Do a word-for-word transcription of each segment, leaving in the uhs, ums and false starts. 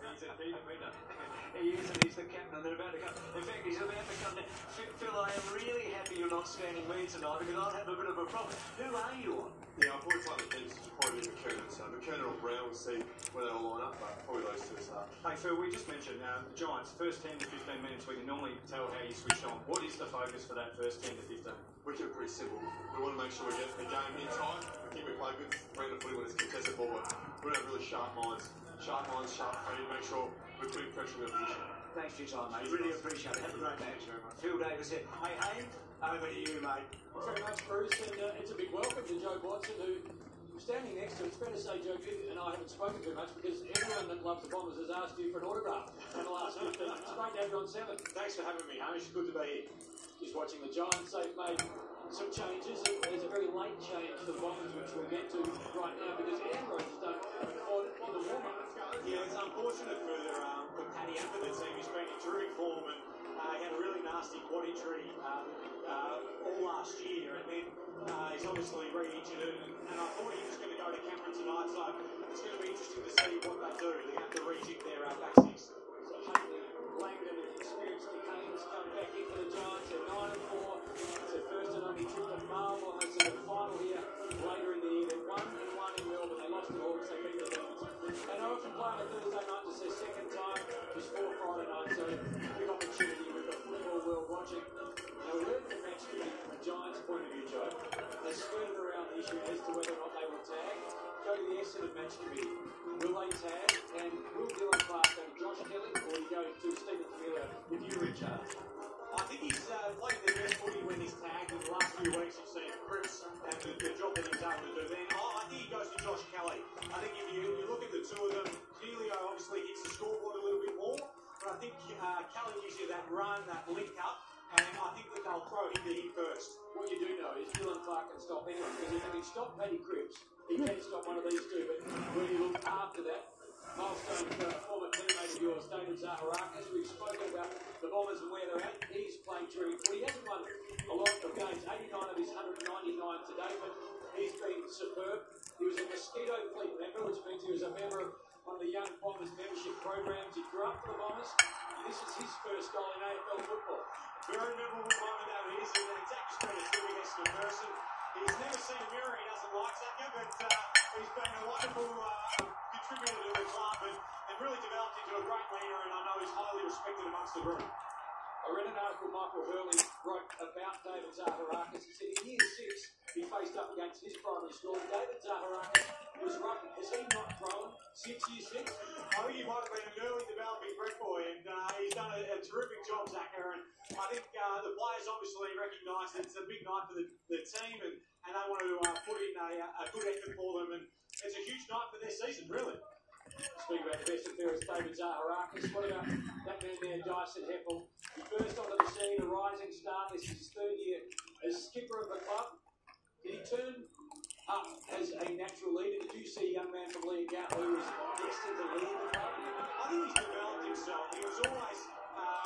he's a Peter Peter. He is, and he's the captain, and they're about to come. In fact, he's about to come down. Phil, I am really happy you're not standing me tonight because I'll have a bit of a problem. Who are you on? Yeah, I probably find the things to probably be McKernan. So McKernan or Brown, we'll see where they all line up, but probably those two start. Hey Phil, we just mentioned uh, the Giants, first ten to fifteen minutes, we can normally tell how you switched on. What is the focus for that first ten to fifteen? We keep it pretty simple. We want to make sure we get the game in time. We keep it play good random footy when it's contested ball, but we don't have really sharp minds. Sharp minds, sharp feet, make sure we're putting pressure in the position. Thanks for your time, mate. Really appreciate it. Have a great match. Phil Davis here. Hey, hey, over to you, mate. Thanks very much, Bruce, and uh, it's a big welcome to Joe Watson, who I'm standing next to. It's fair to say, Joe, you and I haven't spoken too much because everyone that loves the Bombers has asked you for an autograph in the last fifteen minutes. It's great to have you on seven. Thanks for having me, Hamish. Good to be here. Just watching the Giants, they've made some changes. There's a very late change for the Bombers, which we'll get to right now, because Ambrose has done on, on the warm-up. Yeah, it's unfortunate for, um, for Paddy and for the team. He's been in terrific form, and uh, he had a really nasty quad injury um, uh, all last year, and then uh, he's obviously re-injured, and, and I thought he was going to go to Cameron tonight, so it's going to be interesting to see what they do. They're going to have to rejig their uh, back six. So hopefully Langdon and experienced Canes come back in for the Giants. They're nine and four. It's their first and only trip to Marvel. It's in the final here later in the year. They're one and one in Melbourne. They lost to Hawks. They beat the Lions. They know if you play on a Thursday night, it's their second time. Just four Friday nights. So big opportunity with the football world watching. Now we heard from match committee from the Giants' point of view, Joe. They skirted around the issue as to whether or not they will tag. Go to the Essendon match committee. Will they tag? And will Dylan Clark go to Josh Kelly, or will he go to Stephen Camillo with you in charge? I think he's uh, played the best footy when he's tagged. In the last few weeks, you've seen Chris and the, the job that he's able to do then. Oh, I think he goes to Josh Kelly. I think if you, you look at the two of them, Helio obviously hits the scoreboard a little bit more, but I think uh, Kelly gives you that run, that link up, and I think that they'll throw him to him first. What you do know is Dylan Clark can stop anyone, because if he can stop Paddy Cripps, he can stop one of these two. But when you look after that, milestone uh, former teammate of yours, David Zaharakis, we've spoken about the Bombers and where they're at. He's playing terrific footy. He hasn't won a lot of games, eighty-nine of his one hundred ninety-nine today, but he's been superb. He was a Mosquito Fleet member, which means he was a member of one of the Young Bombers membership programs. He grew up for the Bombers. This is his first goal in A F L football. Very memorable moment that is, and it's actually been a terrific Essendon person. He's never seen a mirror, he doesn't like Zaka, but uh, he's been a wonderful uh, contributor to the club and, and really developed into a great leader, and I know he's highly respected amongst the group. I read an article Michael Hurley wrote about David Zaharakis. He said in year six, he faced up against his primary school. David Zaharakis was rucking. Has he not thrown since year six? I think he might have been an early developing Brett boy, and uh, he's done a, a terrific job, Zaka, and I think uh, the players obviously recognise that it's a big night for the, the team, and, and they want to uh, put in a, a good effort for them, and it's a huge night for their season, really. Speaking about the best and fairest, David Zaharakis. What about that man there, Dyson Heppel? He burst onto the scene, a rising star. This is his third year as skipper of the club. Did he turn up as a natural leader? Did you see a young man from Leah Gatler who was destined to lead the club? I think he's developed himself. He was always uh,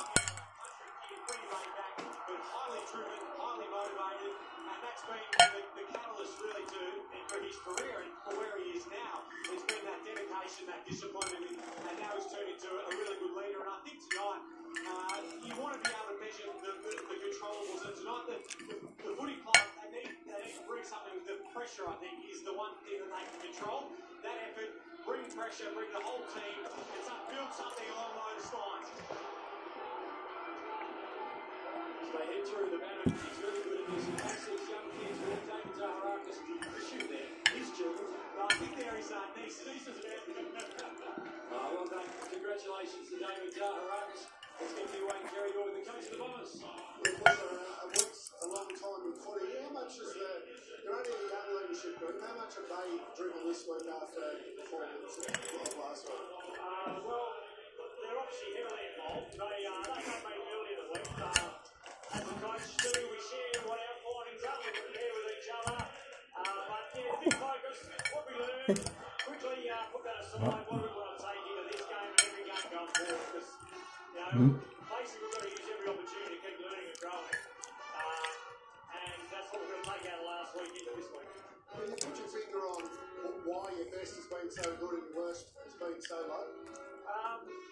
a country kid, pretty laid back, but highly driven, highly motivated, and that's been the, the catalyst really to for his career and for where he is now. It's been that dedication, that discipline, and, and now he's turned into a really good leader. And I think tonight, uh, you want to be able to measure the, the, the controllables. And tonight, the, the, the footy club, they need, they need to bring something. The pressure, I think, is the one thing that they can control. That effort, bring pressure, bring the whole team, and some, build something along those lines. As they head through the banner, he's very good at this. He makes these young kids with David Zaharakis to shoot there. His children. Well, I think there is uh, niece. Niece is about uh, well done. Congratulations to David Zaharakis. Let's get to Wayne Kerry, you're the coach of the Bombers. It was a, a, week's, a long time in footy. How much is the, you're only a young leadership group, how much have they driven this week after the performance of last week? Uh, well, they're obviously heavily involved. They, uh, they come made early in the week. Uh, as a coach do, we share what our findings are, we compare with each other. Uh, but yeah, big focus, what we learned, quickly uh, put that aside, what we want to take into this game and every game going forward. Because, you know, mm-hmm. basically we've got to use every opportunity to keep learning and growing. Uh, and that's what we're going to take out of last week into this week. Can you put your finger on why your best has been so good and your worst has been so low? Um,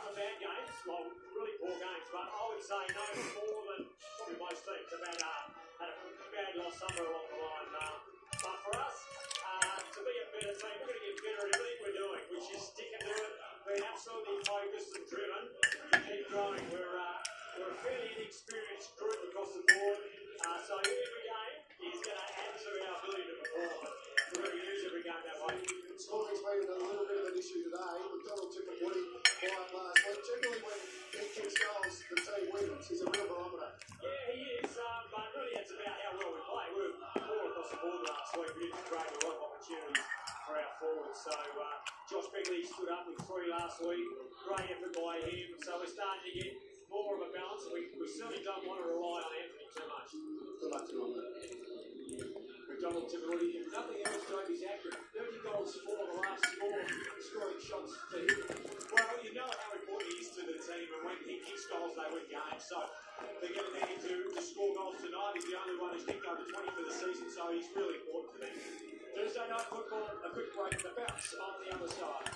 couple of bad games, well, really poor games, but I would say no more than probably most teams have had, uh, had a bad loss somewhere along the line. Uh, but for us, uh, to be a better team, we're going to get better at everything we're doing, which is sticking to it, being absolutely focused and driven, and keep growing. We're, uh, we're a fairly inexperienced group across the board, uh, so every game is going to add to our ability to perform. We're going to use every game that way. Scoring's been a little bit of an issue today. McDonald took a Woody quiet last week. Generally, when he kicks goals, the team wins. He's a real barometer. Yeah, he is, um, but really it's about how well we play. We were poor across the board last week. We didn't create a lot of opportunities for our forwards. So uh, Josh Begley stood up with three last week. Great effort by him. So we're starting to get more of a balance. We, we certainly don't want to rely on Anthony too much. Good luck to him. McDonald typically, if nothing else, Joby's accurate. thirty goals for the last four scoring shots to him. Well, you know how important he is to the team, and when he kicks goals, they win games. So they're going to need him to, to score goals tonight. He's the only one who's kicked over twenty for the season, so he's really important to them. Thursday night football, a quick break, the bounce on the other side.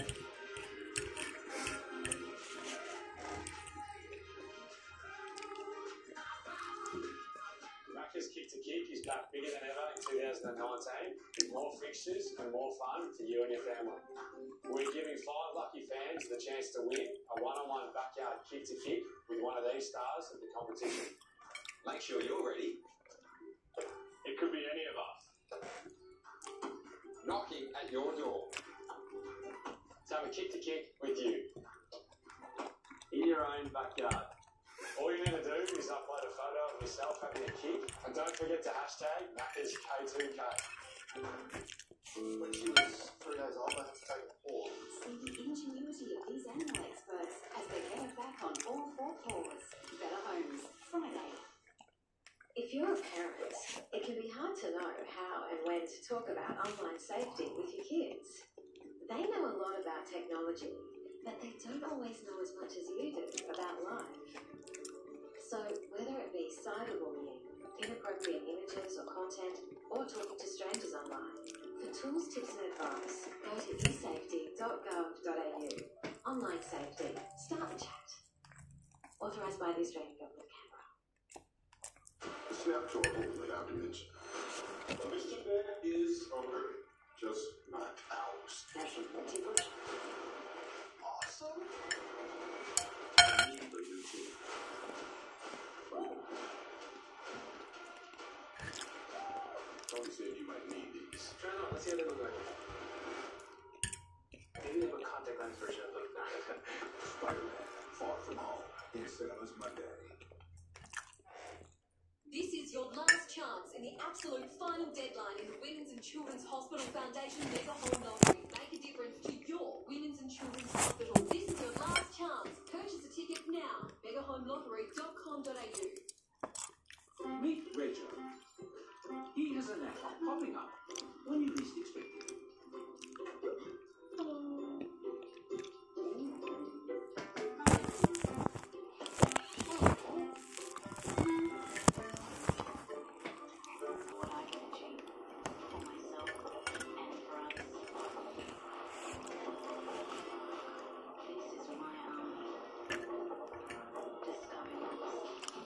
Rucker's kick to kick is back bigger than ever in two thousand nineteen, with more fixtures and more fun for you and your family. We're giving five lucky fans the chance to win a one-on-one backyard kick to kick with one of these stars of the competition. Make sure you're ready. It could be any of us. Knocking at your door. Let's have a kick to kick with you in your own backyard. All you need to do is upload a photo of yourself having a kick, and don't forget to hashtag Maccas K two K. When she was three days old, I had to take a pause. See the ingenuity of these animal experts as they get her back on all four paws. Better Homes, Friday. If you're a parent, it can be hard to know how and when to talk about online safety with your kids. They know a lot about technology, but they don't always know as much as you do about life. So whether it be cyberbullying, inappropriate images or content, or talking to strangers online, for tools, tips and advice, go to e safety dot gov dot a u. Online safety. Start the chat. Authorised by the Australian Government of Canberra. A snapshot of the image. Mister Bear is hungry, just not ours. Awesome. I need the new team. Tony said you might need these. Try it on, let's see how they look like. Maybe they put contact lens version of them. Spider-Man, far from home. He said I was my daddy. This is your last chance in the absolute final deadline in the Women's and Children's Hospital Foundation Mega Home Lottery. Make a difference to your Women's and Children's Hospital. This is your last chance. Purchase a ticket now. mega home lottery dot com dot a u. Meet Reggio. He has a knack of popping up when you least expect it. What I can achieve for myself and for others. This is my army. Discoveries.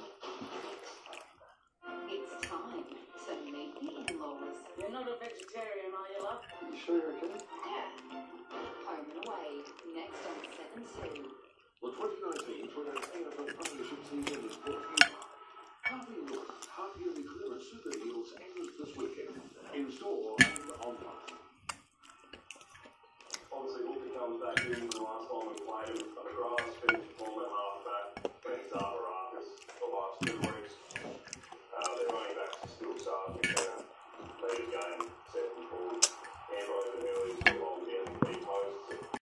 It's time to meet the in-laws. You're not a vegetarian, are you, love? You sure you're okay? Yeah. Home and Away, next on seven two. The twenty nineteen twenty N F L Premiership season is brought to you by Harvey Norman. Half-yearly clearance super deals ends this weekend. In store and online. Obviously, Hooker comes back in the last time we played him.